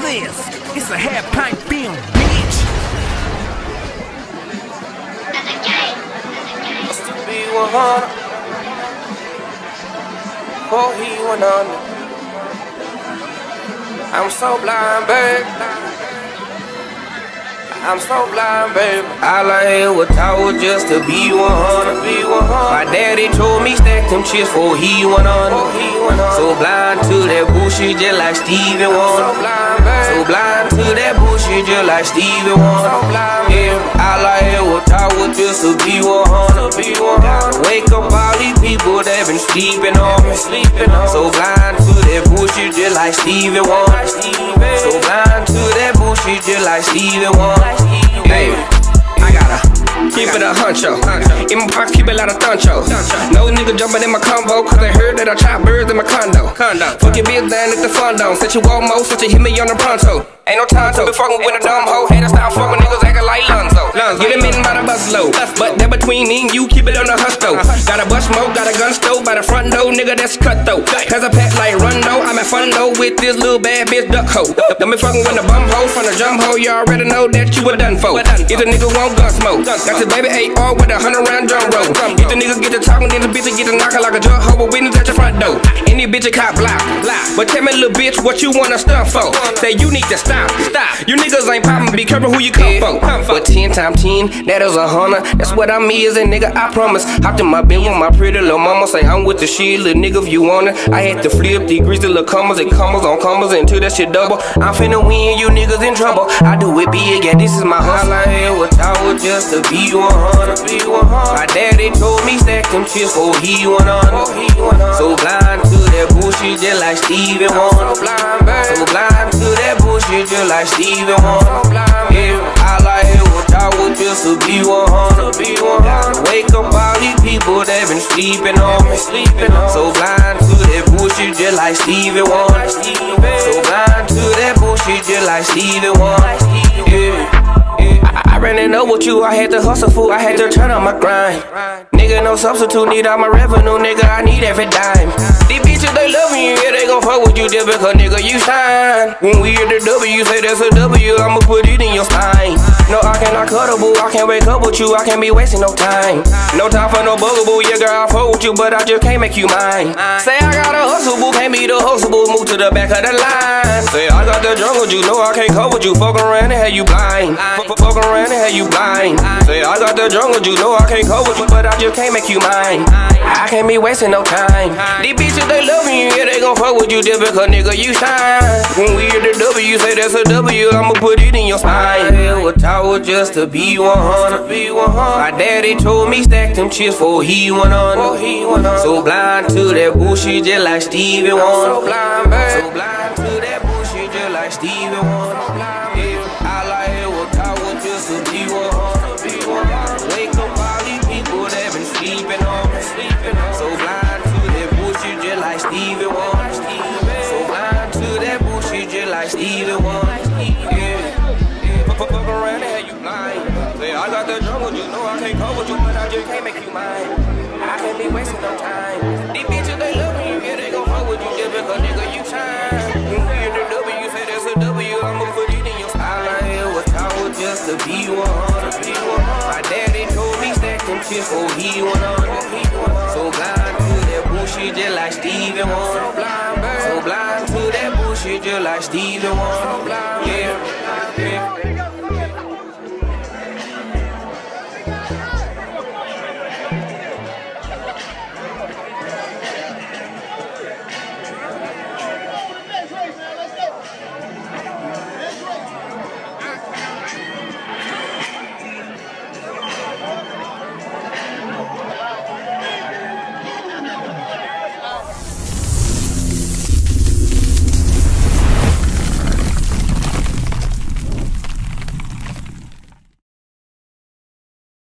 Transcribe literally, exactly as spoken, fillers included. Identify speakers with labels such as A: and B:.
A: this? It's a half pint film, bitch.
B: Used to be one hundred before he went under. I'm so blind, babe. I'm so blind, baby. All I ever was taught was just to be one hundred. My daddy told me stack them chips before he went under. So blind to that bullshit just like Stevie Wonder. So blind to that bullshit just like Stevie Wonder. Yeah, all I ever was taught was just to be one hundred. Gotta wake up all these people that been sleeping on me. So blind to that bullshit just like Stevie Wonder. So blind to that bullshit just like Stevie Wonder. Hey, I gotta keep it a huncho. In my pocket, keep it like a thuncho. No nigga jumping in my combo, cause they heard that I chop birds in my condo. Fuck your bitch down at the fun dome. Said you want more, so you hit me on the pronto. Ain't no time to be fucking with a dumb hoe. Haters stop fucking niggas acting like Lonzo. Get him in by the bus low, but that between me and you, keep it on the hush though. Got a bus smoke, got a gun stove by the front door, nigga that's cutthroat. Has a pack like Rondo, I'm at fun though with this little bad bitch duck hoe. Don't be fucking with the bum hoe from the jump hoe, you already know that you were done for. If the nigga want gun smoke, got the baby A R with a hundred round drum roll. If the nigga get to talking, then the bitch get to knocking like a drug hoe with witness at your front door. Any bitch a cop block, but tell me little bitch what you wanna stunt for. Say you need to stop, stop. You niggas ain't poppin', be careful who you come for. But ten times ten, that is a hundred. That's what I mean is a nigga, I promise. Hopped in my bed with my pretty little mama. Say I'm with the shit, little nigga, if you want it. I had to flip the greasy little commas and commas on commas until that shit double. I'm finna win, you niggas in trouble. I do it big, yeah, this is my hustle. I ain't what I was just to be one hundred. My daddy told me stack them chips before he went under. So blind to that bullshit just like Stevie Wonder. So blind to that bullshit just like Stevie Wonder. Yeah, all I ever was taught was just to be one hundred. Gotta wake up all these people that been sleeping on me. So blind to that bullshit just like Stevie Wonder. So blind to that bullshit just like Stevie Wonder. Yeah. I ran it up with you, I had to hustle fool, I had to turn on my grind. Nigga, no substitute, need all my revenue, nigga, I need every dime. These bitches, they loving you, yeah, they gon' fuck with you just because, nigga, you shine. When we hit the W, say that's a W, I'ma put it in your spine. No, I cannot cuddable, I can't wake up with you, I can't be wasting no time. No time for no bugaboo, yeah, girl, I'll fuck with you, but I just can't make you mine. Say I got a hustle boo, can't be the hustle boo, move to the back of the line. Say I got the jungle, you know I can't cover you, fuck around and have you blind. Fuck around and have you blind. Say I got the jungle, you know I can't cover you, but I just can't make you mine. I can't be wasting no time. These bitches, they loving you, yeah, they gon' fuck with you just because, nigga, you shine. When we hit the W, say that's a W, I'ma put it in your spine. I was taught just to be one hundred. My daddy told me stack them chips before he went under. So blind to that bullshit just like Stevie Wonder. So blind to that bullshit just like Stevie Wonder. All I ever was taught was just to be one hundred. Wake up all these people that been sleeping on me. So blind to that bullshit just like Stevie Wonder. So blind to that bullshit just like Stevie Wonder. Yeah, fuck around and have you blind. Say I got the jungle, you know I can't cover you, but I just can't make you mine. I can't be wasting no time. These bitches, they loving you, yeah, they gon' fuck with you just because, nigga, you shine. When we hit the W, say that's a W, I'ma put it in your spine. All I ever was taught was just to be one hundred. My daddy told me stack them chips before he went under. So blind to that bullshit just like Stevie Wonder. So blind to that bullshit just like Stevie Wonder. Yeah, yeah.